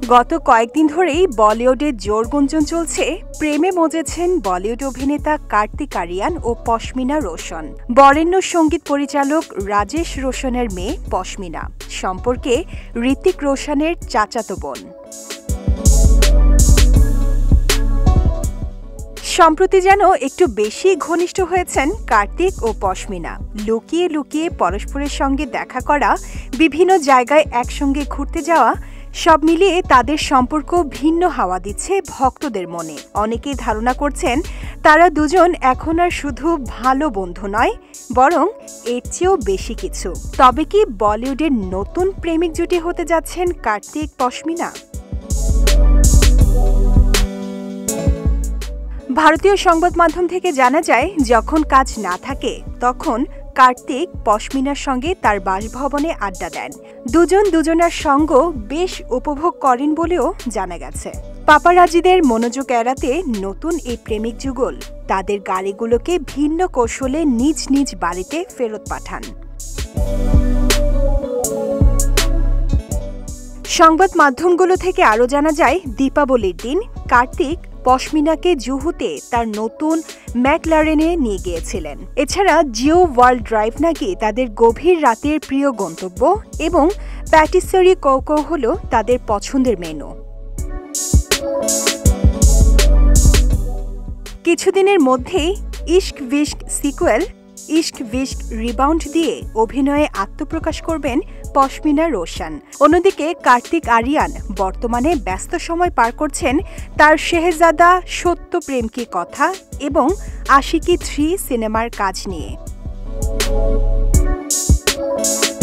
গত কয়েকদিন ধরেই বলিউডে জোর গুঞ্জন চলছে প্রেমে মজেছেন বলিউড অভিনেতা কার্তিক আরিয়ান ও পশমিনা রোশন। বরেণ্য সঙ্গীত পরিচালক রাজেশ রোশনের মেয়ে পশমিনা সম্পর্কে ঋতিক রোশনের চাচাতো বোন। সম্প্রতি যেন একটু বেশি ঘনিষ্ঠ হয়েছেন কার্তিক ও পশমিনা। লুকিয়ে লুকিয়ে পরস্পরের সঙ্গে দেখা করা, বিভিন্ন জায়গায় একসঙ্গে ঘুরতে যাওয়া, সব মিলিয়ে তাদের সম্পর্ক ভিন্ন হাওয়া দিচ্ছে ভক্তদের মনে। অনেকেই ধারণা করছেন তারা দুজন এখন আর শুধু ভালো বন্ধু নয়, বরং এর চেয়েও বেশি কিছু। তবে কি বলিউডের নতুন প্রেমিক জুটি হতে যাচ্ছেন কার্তিক পশমিনা? ভারতীয় সংবাদ মাধ্যম থেকে জানা যায়, যখন কাজ না থাকে তখন কার্তিক পশমিনার সঙ্গে তার বাসভবনে আড্ডা দেন। দুজন দুজনার সঙ্গ বেশ উপভোগ করেন বলেও জানা গেছে। পাপারাজিদের মনোযোগ এড়াতে নতুন এই প্রেমিক যুগল তাদের গাড়িগুলোকে ভিন্ন কৌশলে নিজ নিজ বাড়িতে ফেরত পাঠান। সংবাদ মাধ্যমগুলো থেকে আরও জানা যায়, দীপাবলির দিন কার্তিক পশমিনাকে জুহুতে তার নতুন ম্যাকলারেনে নিয়ে গিয়েছিলেন। এছাড়া জিও ওয়ার্ল্ড ড্রাইভ নাকি তাদের গভীর রাতের প্রিয় গন্তব্য এবং প্যাটিসেরি ক-পশম হল তাদের পছন্দের মেনু। কিছুদিনের মধ্যেই ইশক ভিশক সিকুয়েল ইশক ভিশক রিবাউন্ড দিয়ে অভিনয়ে আত্মপ্রকাশ করবেন পশমিনা রোশন। অন্যদিকে কার্তিক আরিয়ান বর্তমানে ব্যস্ত সময় পার করছেন তার শেহজাদা সত্য প্রেম কি কথা এবং আশিকি 3 সিনেমার কাজ নিয়ে।